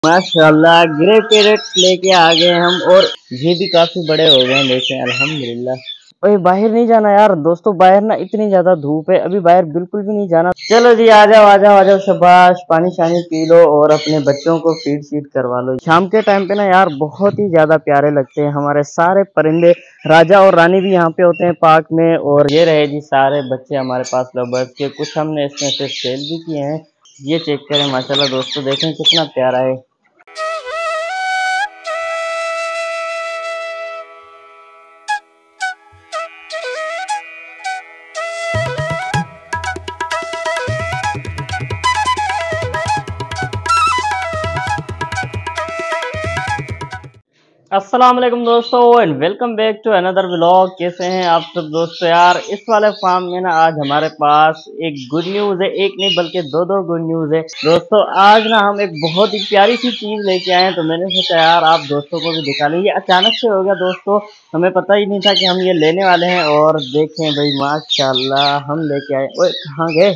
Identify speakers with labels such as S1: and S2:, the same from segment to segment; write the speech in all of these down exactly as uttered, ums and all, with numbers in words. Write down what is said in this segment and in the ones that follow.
S1: माशाल्लाह grey parrot लेके आ गए हम और ये भी काफी बड़े हो गए हैं। देखें अल्हम्दुलिल्लाह। भाई बाहर नहीं जाना यार दोस्तों, बाहर ना इतनी ज्यादा धूप है, अभी बाहर बिल्कुल भी नहीं जाना। चलो जी आ जाओ आ जाओ आ जाओ, शाबाश पानी शानी पी लो और अपने बच्चों को फीड शीड करवा लो। शाम के टाइम पे ना यार बहुत ही ज्यादा प्यारे लगते हैं हमारे सारे परिंदे। राजा और रानी भी यहाँ पे होते हैं पार्क में। और ये रहे जी सारे बच्चे हमारे पास लवर्स के, कुछ हमने इसमें से सेल भी किए हैं। ये चेक करें माशाल्लाह दोस्तों, देखें कितना प्यारा है। अस्सलाम वालेकुम दोस्तों and welcome back to another vlog. कैसे हैं आप सब दोस्तों? यार इस वाले फार्म में ना आज हमारे पास एक गुड न्यूज़ है, एक नहीं बल्कि दो दो गुड न्यूज़ है दोस्तों। आज ना हम एक बहुत ही प्यारी सी चीज़ लेके आए हैं, तो मैंने सोचा यार आप दोस्तों को भी दिखा लें। ये अचानक से हो गया दोस्तों, हमें पता ही नहीं था कि हम ये लेने वाले हैं। और देखें भाई माशाल्लाह हम लेके आए। ओए कहाँ गए?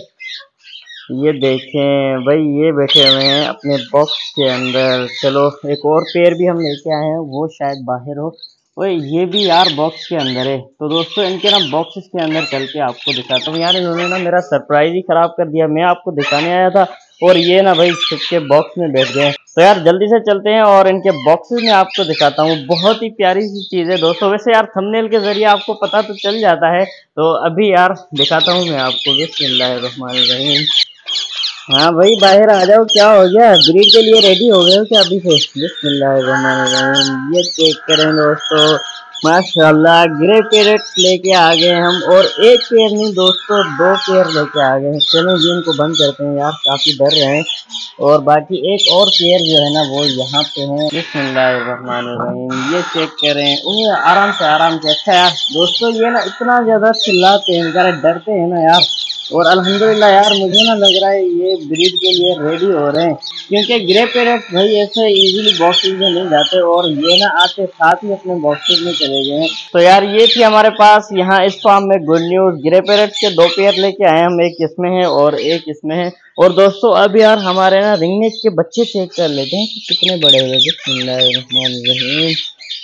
S1: ये देखें भाई ये बैठे हुए हैं अपने बॉक्स के अंदर। चलो एक और पेयर भी हम लेके आए हैं, वो शायद बाहर हो। ओए ये भी यार बॉक्स के अंदर है। तो दोस्तों इनके ना बॉक्सेस के अंदर चल के आपको दिखाता हूँ। यार इन्होंने ना मेरा सरप्राइज ही खराब कर दिया। मैं आपको दिखाने आया था और ये ना भाई के बॉक्स में बैठ गए। तो यार जल्दी से चलते हैं और इनके बॉक्सेस में आपको दिखाता हूँ। बहुत ही प्यारी सी चीज़ है दोस्तों। वैसे यार थंबनेल के जरिए आपको पता तो चल जाता है, तो अभी यार दिखाता हूँ मैं आपको। बिस्मिल्लाहिर्रहमानिर्रहीम। हाँ भाई बाहर आ जाओ, क्या हो गया? ब्रीड के लिए रेडी हो गए हो क्या अभी से? बिस्मिल्लाहिर्रहमानिर्रहीम। ये चेक करें दोस्तों, माशाल्लाह ग्रे पैरेट लेके आ गए हम। और एक पेयर नहीं दोस्तों, दो पेयर लेके आ गए हैं। चलो जी इनको बंद करते हैं, यार काफी डर रहे हैं। और बाकी एक और पेयर जो है ना वो यहाँ पे है। बिस्मिल्लाहिर्रहमानिर्रहीम। ये चेक करें। ओह आराम से आराम से। अच्छा यार दोस्तों ये ना इतना ज्यादा चिल्लाते हैं, बेचारे डरते हैं ना यार। और अल्हम्दुलिल्लाह यार मुझे ना लग रहा है ये ब्रीड के लिए रेडी हो रहे हैं, क्योंकि ग्रे पैरेट भाई ऐसे इजीली बॉक्सेस में नहीं जाते और ये ना आते साथ ही अपने बॉक्सेस में चले गए हैं। तो यार ये थी हमारे पास यहाँ इस फार्म में गुड न्यूज़। ग्रे पैरेट के दो पेयर लेके आए हम, एक इसमें है और एक इसमें है। और दोस्तों अब यार हमारे ना रिंगनेक के बच्चे चेक कर लेते हैं कि कितने बड़े हुए। बिस्मिल्लाहिर्रहमानिर्रहीम।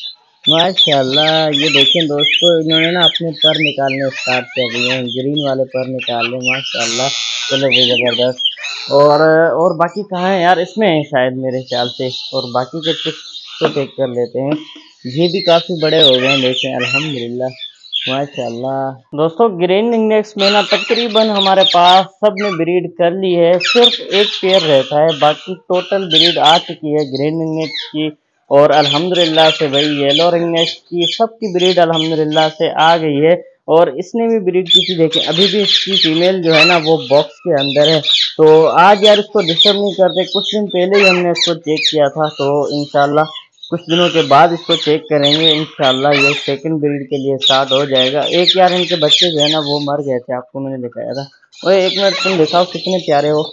S1: माशाल्लाह ये देखें दोस्तों, इन्होंने ना अपने पर निकालने स्टार्ट कर दिए हैं, ग्रीन वाले पर निकाल लें माशाल्लाह। चलो भाई ज़बरदस्त। और और बाकी कहाँ है यार? इसमें है शायद मेरे ख्याल से। और बाकी के कुछ तो चेक कर लेते हैं। ये भी काफ़ी बड़े हो गए हैं, देखें अल्हम्दुलिल्लाह माशाल्लाह। दोस्तों ग्रीन इंडेक्स में ना तकरीबन हमारे पास सब ने ब्रीड कर ली है, सिर्फ एक पेयर रहता है, बाकी टोटल ब्रीड आ चुकी है ग्रीन इंडेक्स की। और अल्हम्दुलिल्लाह से भाई येलो रिंगनेक की सबकी ब्रीड अल्हम्दुलिल्लाह से आ गई है। और इसने भी ब्रीड की थी, देखें अभी भी इसकी फीमेल जो है ना वो बॉक्स के अंदर है। तो आज यार इसको डिस्टर्ब नहीं करते, कुछ दिन पहले ही हमने इसको चेक किया था, तो इंशाल्लाह कुछ दिनों के बाद इसको चेक करेंगे। इंशाल्लाह ये सेकंड ब्रीड के लिए स्टार्ट हो जाएगा। एक यार इनके बच्चे जो है ना वो मर गए थे, आपको मैंने दिखाया था। और एक मिनट तुम दिखाओ कितने प्यारे हो।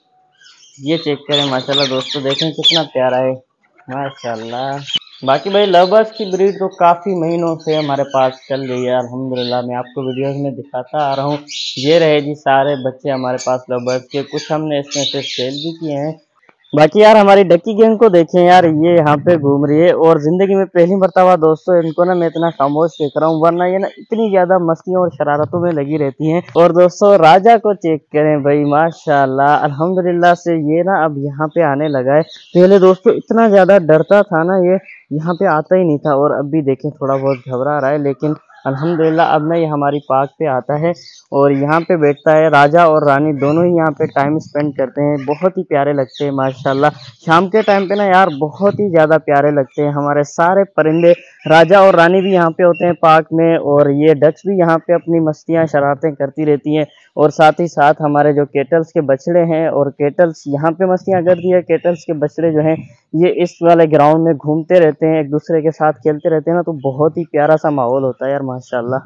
S1: ये चेक करें माशाल्लाह दोस्तों, देखें कितना प्यारा है माशाल्लाह। बाकी भाई लवर्स की ब्रीड तो काफ़ी महीनों से हमारे पास चल रही है अल्हम्दुलिल्लाह। मैं आपको वीडियोस में दिखाता आ रहा हूँ। ये रहे जी सारे बच्चे हमारे पास लवर्स के, कुछ हमने इसमें से सेल भी किए हैं। बाकी यार हमारी डक्की गैंग को देखें यार, ये यहाँ पे घूम रही है। और जिंदगी में पहली मरतबा दोस्तों इनको ना मैं इतना खामोश देख रहा हूँ, वरना ये ना इतनी ज्यादा मस्तियों और शरारतों में लगी रहती हैं। और दोस्तों राजा को चेक करें भाई माशाल्लाह अल्हम्दुलिल्लाह से ये ना अब यहाँ पे आने लगा है। पहले दोस्तों इतना ज्यादा डरता था ना, ये यहाँ पे आता ही नहीं था। और अब भी देखें थोड़ा बहुत घबरा रहा है, लेकिन अल्हम्दुलिल्लाह अब ना ये हमारी पार्क पे आता है और यहाँ पे बैठता है। राजा और रानी दोनों ही यहाँ पे टाइम स्पेंड करते हैं, बहुत ही प्यारे लगते हैं माशाल्लाह। शाम के टाइम पे ना यार बहुत ही ज़्यादा प्यारे लगते हैं हमारे सारे परिंदे। राजा और रानी भी यहाँ पे होते हैं पार्क में, और ये डक्स भी यहाँ पे अपनी मस्तियाँ शरारतें करती रहती हैं। और साथ ही साथ हमारे जो केटल्स के बछड़े हैं, और केटल्स यहाँ पे मस्तियाँ करती है, केटल्स के बछड़े जो हैं ये इस वाले ग्राउंड में घूमते रहते हैं, एक दूसरे के साथ खेलते रहते हैं ना, तो बहुत ही प्यारा सा माहौल होता है यार माशाल्लाह।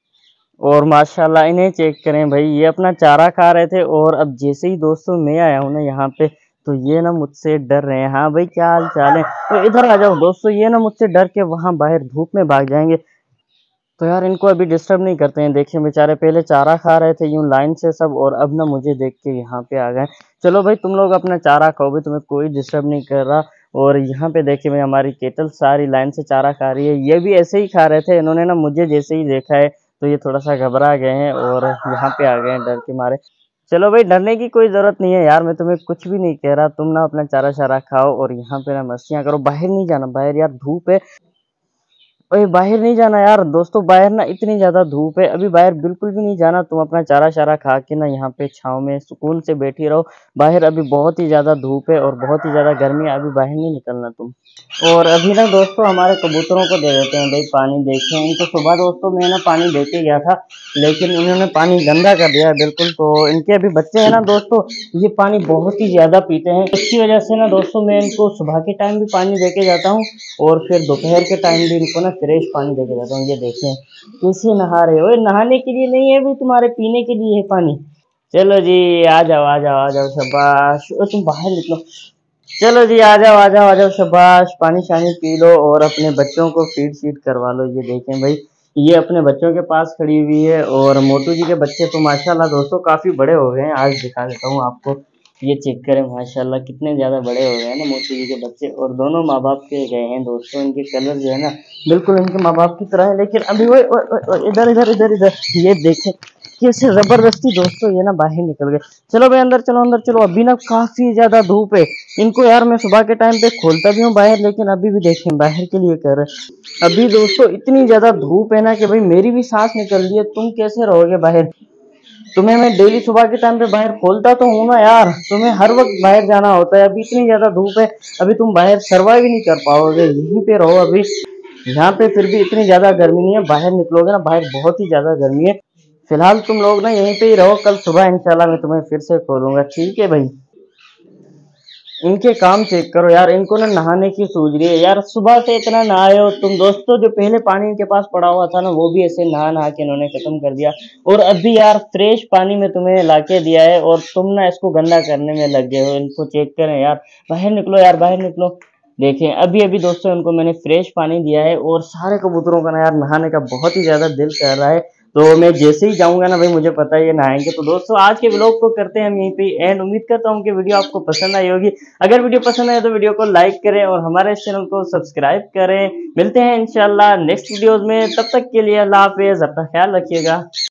S1: और माशाल्लाह इन्हें चेक करें भाई, ये अपना चारा खा रहे थे और अब जैसे ही दोस्तों मैं आया हूँ ना यहाँ पे, तो ये ना मुझसे डर रहे हैं। हाँ भाई क्या हाल चाल है? तो इधर आ जाओ दोस्तों, ये ना मुझसे डर के वहाँ बाहर धूप में भाग जाएंगे। तो यार इनको अभी डिस्टर्ब नहीं करते हैं। देखिए बेचारे पहले चारा खा रहे थे यूं लाइन से सब, और अब ना मुझे देख के यहाँ पे आ गए। चलो भाई तुम लोग अपना चारा खाओ भाई, तुम्हें कोई डिस्टर्ब नहीं कर रहा। और यहाँ पे देखिए भाई हमारी केटल सारी लाइन से चारा खा रही है। ये भी ऐसे ही खा रहे थे, इन्होंने ना मुझे जैसे ही देखा है तो ये थोड़ा सा घबरा गए हैं और यहाँ पे आ गए हैं डर के मारे। चलो भाई डरने की कोई ज़रूरत नहीं है यार, मैं तुम्हें कुछ भी नहीं कह रहा। तुम ना अपना चारा शारा खाओ और यहाँ पे ना मस्तियाँ करो। बाहर नहीं जाना, बाहर यार धूप है। ओए बाहर नहीं जाना यार दोस्तों, बाहर ना इतनी ज़्यादा धूप है, अभी बाहर बिल्कुल भी नहीं जाना। तुम अपना चारा शारा खा के ना यहाँ पे छाँव में सुकून से बैठी रहो। बाहर अभी बहुत ही ज़्यादा धूप है और बहुत ही ज़्यादा गर्मी है, अभी बाहर नहीं निकलना तुम। और अभी ना दोस्तों हमारे कबूतरों को दे देते हैं भाई पानी। देखें इनको सुबह दोस्तों मैं ना पानी दे के गया था, लेकिन इन्होंने पानी गंदा कर दिया है बिल्कुल। तो इनके अभी बच्चे हैं ना दोस्तों, ये पानी बहुत ही ज़्यादा पीते हैं। इसकी वजह से ना दोस्तों मैं इनको सुबह के टाइम भी पानी दे के जाता हूँ और फिर दोपहर के टाइम भी इनको ना फ्रेश पानी दे के जाता हूँ। ये देखें कैसे नहा रहे हो। नहाने के लिए नहीं है भी, तुम्हारे पीने के लिए है पानी। चलो जी आ जाओ आ जाओ आ जाओ, शाबाश। ओ तुम बाहर निकलो। चलो जी आ जाओ आ जाओ आ जाओ, शाबाश। पानी शानी पी लो और अपने बच्चों को फीड शीड करवा लो। ये देखें भाई ये अपने बच्चों के पास खड़ी हुई है। और मोटू जी के बच्चे तो माशाल्लाह दोस्तों काफ़ी बड़े हो गए हैं। आज दिखा देता हूँ आपको, ये चेक करें माशाल्लाह कितने ज़्यादा बड़े हो गए हैं ना मोटू जी के बच्चे। और दोनों माँ बाप के गए हैं दोस्तों। इनके कलर जो है ना बिल्कुल इनके माँ बाप की तरह है। लेकिन अभी वो इधर इधर इधर इधर ये देखें कैसे जबरदस्ती दोस्तों ये ना बाहर निकल गए। चलो भाई अंदर चलो अंदर चलो। अभी ना काफी ज्यादा धूप है, इनको यार मैं सुबह के टाइम पे खोलता भी हूँ बाहर, लेकिन अभी भी देखें बाहर के लिए कर रहे। अभी दोस्तों इतनी ज्यादा धूप है ना कि भाई मेरी भी सांस निकल रही है। तुम कैसे रहोगे बाहर? तुम्हें मैं डेली सुबह के टाइम पे बाहर खोलता तो हूँ ना यार, तुम्हें हर वक्त बाहर जाना होता है। अभी इतनी ज्यादा धूप है, अभी तुम बाहर सर्वाइव नहीं कर पाओगे। यहीं पे रहो अभी, यहाँ पे फिर भी इतनी ज्यादा गर्मी नहीं है। बाहर निकलोगे ना बाहर बहुत ही ज्यादा गर्मी है। फिलहाल तुम लोग ना यहीं पे ही रहो, कल सुबह इंशाल्लाह मैं तुम्हें फिर से खोलूंगा, ठीक है भाई। इनके काम चेक करो यार, इनको ना नहाने की सूझ रही है यार। सुबह से इतना नहाए हो तुम दोस्तों, जो पहले पानी इनके पास पड़ा हुआ था ना वो भी ऐसे नहा नहा के इन्होंने खत्म कर दिया। और अभी यार फ्रेश पानी में तुम्हें लाके दिया है और तुम ना इसको गंदा करने में लग गए हो। इनको चेक करें यार, बाहर निकलो यार बाहर निकलो। देखें अभी अभी दोस्तों इनको मैंने फ्रेश पानी दिया है और सारे कबूतरों का ना यार नहाने का बहुत ही ज्यादा दिल कर रहा है। तो मैं जैसे ही जाऊंगा ना भाई मुझे पता है ये नहाएंगे। तो दोस्तों आज के व्लॉग को करते हैं हम यहीं पे एंड। उम्मीद करता हूँ कि वीडियो आपको पसंद आई होगी। अगर वीडियो पसंद आए तो वीडियो को लाइक करें और हमारे इस चैनल को सब्सक्राइब करें। मिलते हैं इंशाल्लाह नेक्स्ट वीडियोज में, तब तक के लिए अल्लाह हाफिज़, अपना ख्याल रखिएगा।